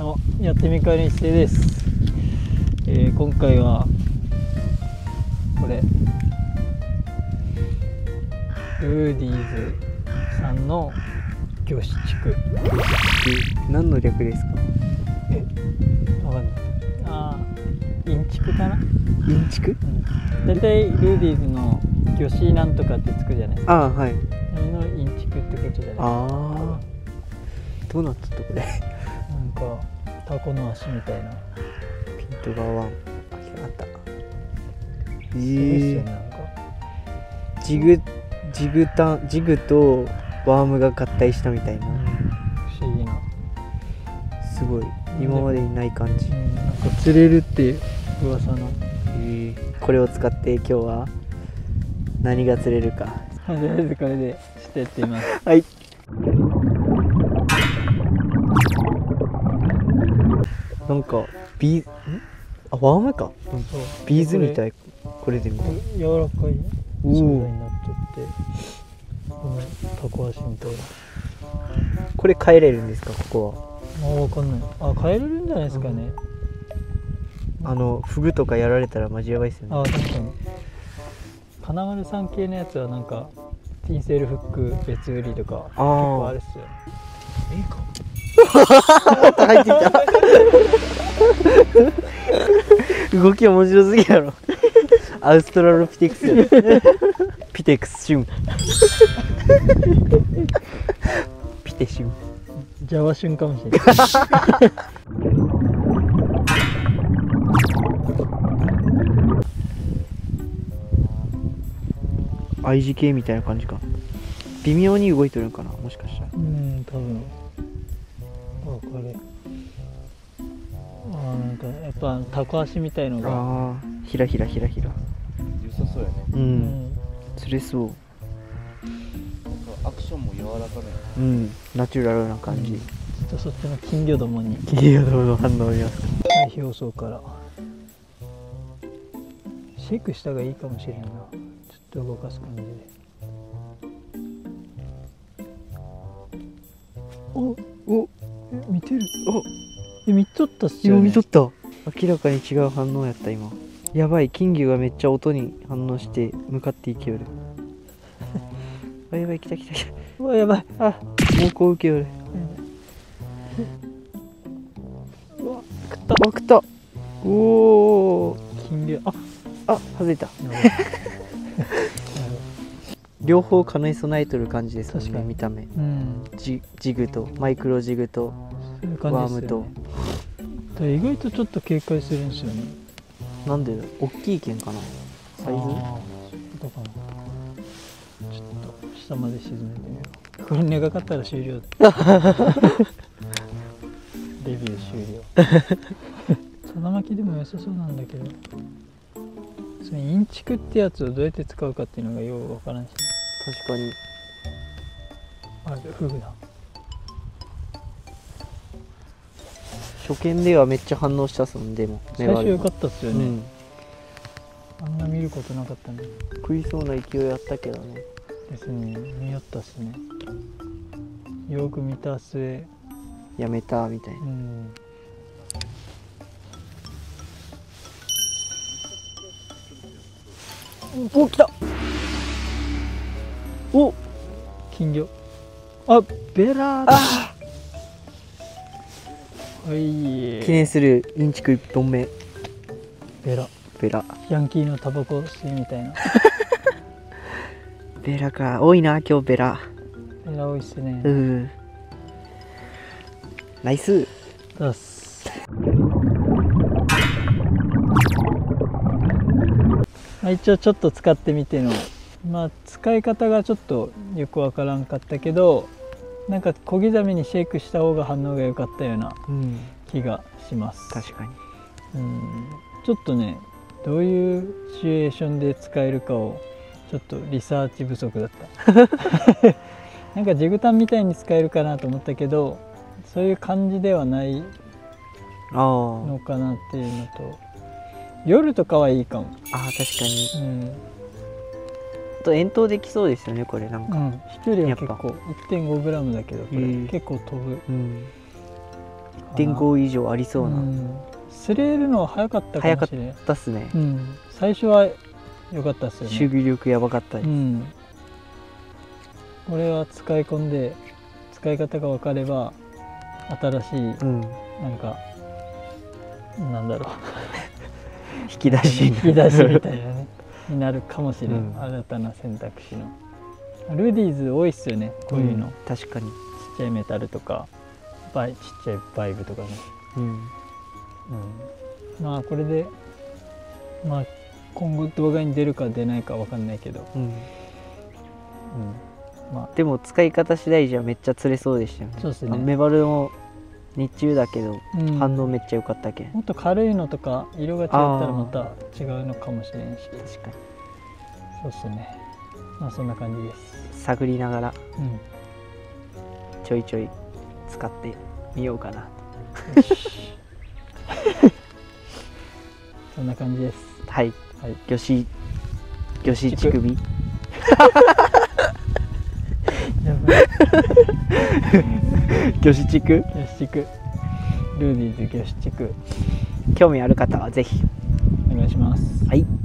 やってみかわりん姿勢です。今回はこれルーディーズさんの魚子竹。 何の略ですか？ わかんない。インチクかな。 インチク？ だいたいルーディーズの魚子なんとかってつくじゃないですか。 はい。 それのインチクってことじゃない。 どうなっとったこれ。 なんかタコの足みたいな。 ピントがワン。あった。 すごいっすよね、なんか。 ジグとワームが合体したみたいな。 不思議な。 すごい。今までにない感じ。 なんか釣れるっていう噂の。 これを使って今日は何が釣れるか。 とりあえずこれでしてやってみます。 はい。なんかワームか。ビーズみたい。これで見た。 柔らかい素材になっとって、このタコ足みたいな。 これ変えれるんですか、ここわかんない。変えれるんじゃないですかね。 フグとかやられたらマジやばいですよね。 確かに。金丸さん系のやつはなんかティンセールフック別売りとか結構あるっすよね。 入ってきた。動き面白すぎやろ。アウストラロピテクスやろ。ピテクスシュン。ピテシュン。 ジャワシュンかもしれない。 愛知系みたいな感じか。微妙に動いてるのかな、もしかしたら。 多分。これ。なんかやっぱタコ足みたいのが。 ひら。良さそうやね。釣れそう。アクションも柔らかめ。ナチュラルな感じ。 ちょっとそっちの金魚どもに。 金魚どもの反応を見ますか。 表層から。シェイクした方がいいかもしれんな。ちょっと動かす感じで。見てる。見とったっすよね。 見とった。明らかに違う反応やった今。やばい、金魚がめっちゃ音に反応して向かっていきよる。やばい、来た。 やばい。 猛攻受けよる。食った。おお。 金魚。 外れた。両方兼ね備えとる感じですもんね、見た目。ジグとマイクロジグとワームと。 意外とちょっと警戒するんですよね。 なんでだ、大きい剣かな、サイズ。 どうかな。ちょっと下まで沈めてみよう。これ長かったら終了。レビュー終了。さだまきでも良さそうなんだけど、そのインチクってやつをどうやって使うかっていうのがようわからんしね。 確かに。 フグだ。 初見ではめっちゃ反応したっすもん。でも最初良かったっすよね。あんな見ることなかったね。 食いそうな勢いあったけどね。 ですね。見よったっすね。よく見た末やめたみたいな。来た。 金魚。ベラだ。記念するインチク1本目。ベラ。 ヤンキーのタバコ吸いみたいな。 ベラか、多いな今日ベラ。 多いっすね。 ナイス。 一応ちょっと使ってみての、使い方がちょっとよくわからんかったけど、なんか小刻みにシェイクした方が反応が良かったような気がします。 確かに。 ちょっとね、どういうシチュエーションで使えるかをちょっとリサーチ不足だった。なんかジグタンみたいに使えるかなと思ったけど、そういう感じではないのかなっていうのと、夜とかはいいかも。 確かに。あと遠投できそうですよね、これ。なんか飛距離は結構 1.5g だけど、これ結構飛ぶ。 1.5 以上ありそうな、 擦れるのは早かったかもしれない。 早かったっすね、 最初は良かったっすよね。 守備力やばかったです、 これは使い込んで使い方が分かれば新しい、なんかなんだろう引き出しみたいなねになるかもしれない、新たな選択肢の。ルディーズ多いっすよね、こういうの、 確かに。 ちっちゃいメタルとかちっちゃいバイブとかね。まあこれでまあ今後動画に出るか出ないかわかんないけど、 まあでも使い方次第じゃめっちゃ釣れそうでしたよね。 そうですね。 メバルも日中だけど、反応めっちゃ良かったけん。 もっと軽いのとか色が違ったらまた違うのかもしれんし。 確かに。 そうですね。まあそんな感じです。 探りながら、ちょいちょい使ってみようかな。 よしそんな感じです。 はい。魚子乳首。魚子地区。 魚子地区。ルーディーズ魚子地区。 興味ある方はぜひお願いします。 はい。